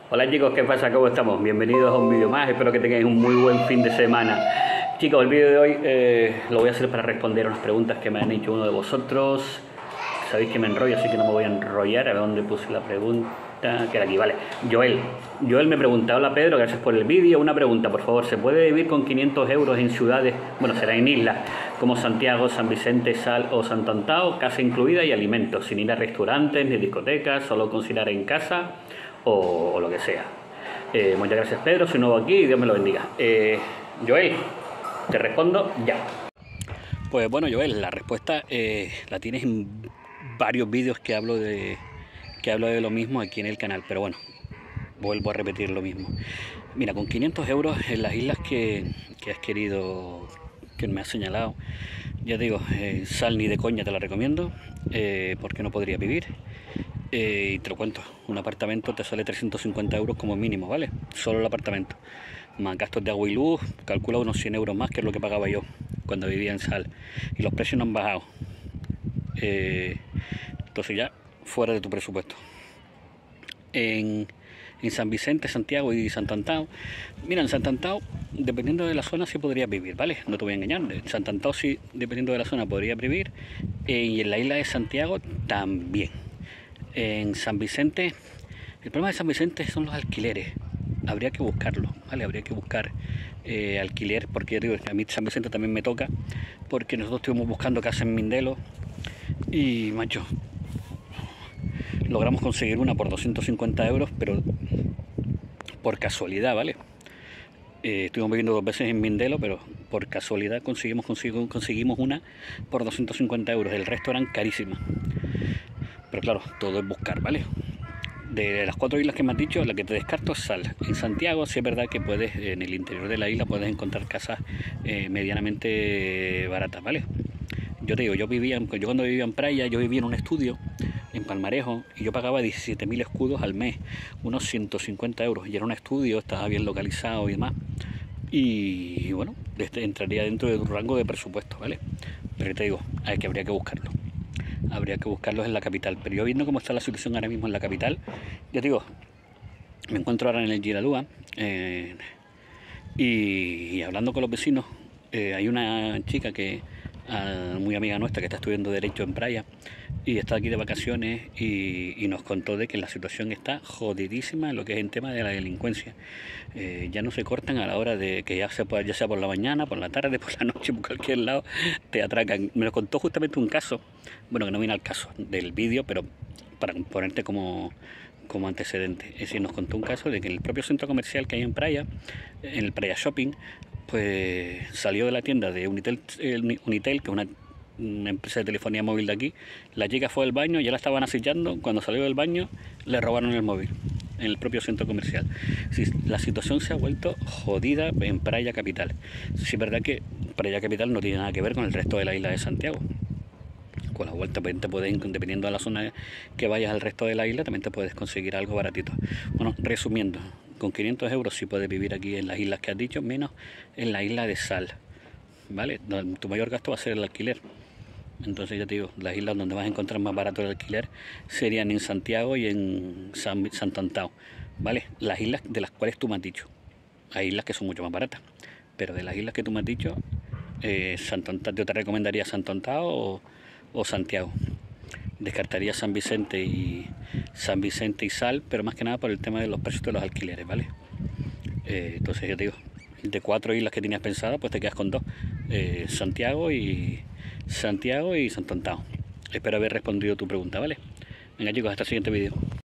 Hola chicos, ¿qué pasa? ¿Cómo estamos? Bienvenidos a un vídeo más, espero que tengáis un muy buen fin de semana. Chicos, el vídeo de hoy lo voy a hacer para responder a unas preguntas que me han hecho uno de vosotros. Sabéis que me enrollo, así que no me voy a enrollar. A ver dónde puse la pregunta, que era aquí, vale. Joel me preguntaba, hola Pedro, gracias por el vídeo. Una pregunta, por favor, ¿se puede vivir con 500 euros en ciudades, bueno, será en islas, como Santiago, San Vicente, Sal o Sant Antao, casa incluida y alimentos, sin ir a restaurantes ni discotecas, solo cocinar en casa o lo que sea? Muchas gracias Pedro, soy nuevo aquí y Dios me lo bendiga. Joel, te respondo ya. Pues bueno Joel, la respuesta la tienes en varios vídeos que hablo de lo mismo aquí en el canal, pero bueno, vuelvo a repetir lo mismo. Mira, con 500 euros en las islas que has querido, que me has señalado, ya te digo, Sal ni de coña te la recomiendo, porque no podría vivir. Y te lo cuento, un apartamento te sale 350 euros como mínimo, ¿vale? Solo el apartamento, más gastos de agua y luz, calcula unos 100 euros más, que es lo que pagaba yo cuando vivía en Sal, y los precios no han bajado. Entonces ya fuera de tu presupuesto. En San Vicente, Santiago y Sant Antao, mira, en Sant Antao, dependiendo de la zona, sí podrías vivir, ¿vale? No te voy a engañar, en Sant Antao sí, dependiendo de la zona, podrías vivir, y en la isla de Santiago también. En San Vicente, el problema de San Vicente son los alquileres, habría que buscarlo, ¿vale? Habría que buscar alquiler, porque digo, a mí San Vicente también me toca, porque nosotros estuvimos buscando casa en Mindelo y, macho, logramos conseguir una por 250 euros, pero por casualidad, ¿vale? Estuvimos viviendo 2 veces en Mindelo, pero por casualidad conseguimos una por 250 euros, el resto eran carísimas. Pero claro, todo es buscar, ¿vale? De las 4 islas que me has dicho, la que te descarto es Sal. En Santiago sí es verdad que puedes, en el interior de la isla puedes encontrar casas medianamente baratas, ¿vale? Yo te digo, yo cuando vivía en Praia, yo vivía en un estudio en Palmarejo y yo pagaba 17.000 escudos al mes, unos 150 euros, y era un estudio, estaba bien localizado y demás, y bueno, entraría dentro de tu rango de presupuesto, ¿vale? Pero te digo, habría que buscarlo. Habría que buscarlos en la capital, pero yo viendo cómo está la situación ahora mismo en la capital, yo digo, me encuentro ahora en el Giralúa, y hablando con los vecinos, hay una chica que muy amiga nuestra que está estudiando Derecho en Praia y está aquí de vacaciones y nos contó de que la situación está jodidísima en lo que es el tema de la delincuencia. Ya no se cortan a la hora de que ya sea por la mañana, por la tarde, por la noche, por cualquier lado te atracan. Me lo contó justamente un caso, bueno, que no viene al caso del vídeo, pero para ponerte como antecedente. Es decir, nos contó un caso de que en el propio centro comercial que hay en Praia, en el Praia Shopping, pues salió de la tienda de Unitel, que es una empresa de telefonía móvil de aquí. La chica fue al baño, ya la estaban asillando, cuando salió del baño le robaron el móvil en el propio centro comercial. Sí, la situación se ha vuelto jodida en Praia Capital. Sí, es verdad que Praia Capital no tiene nada que ver con el resto de la isla de Santiago. Con la vuelta dependiendo de la zona que vayas al resto de la isla, también te puedes conseguir algo baratito. Bueno, resumiendo, con 500 euros sí puedes vivir aquí en las islas que has dicho, menos en la isla de Sal, ¿vale? Tu mayor gasto va a ser el alquiler. Entonces ya te digo, las islas donde vas a encontrar más barato el alquiler serían en Santiago y en Sant Antao, ¿vale? Las islas de las cuales tú me has dicho. Hay islas que son mucho más baratas, pero de las islas que tú me has dicho, yo te recomendaría Sant Antao o Santiago. Descartaría San Vicente y Sal, pero más que nada por el tema de los precios de los alquileres, ¿vale? Entonces ya te digo, de 4 islas que tenías pensadas, pues te quedas con 2, Santiago y Sant Antao. Espero haber respondido tu pregunta, ¿vale? Venga chicos, hasta el siguiente vídeo.